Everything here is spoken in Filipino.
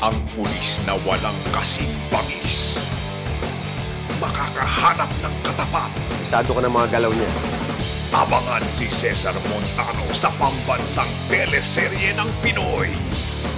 ang pulis na walang kasing bangis. Makakahanap ng katapat. Isado ka ng mga galaw niya. Abangan si Cesar Montano sa pambansang teleserye ng Pinoy.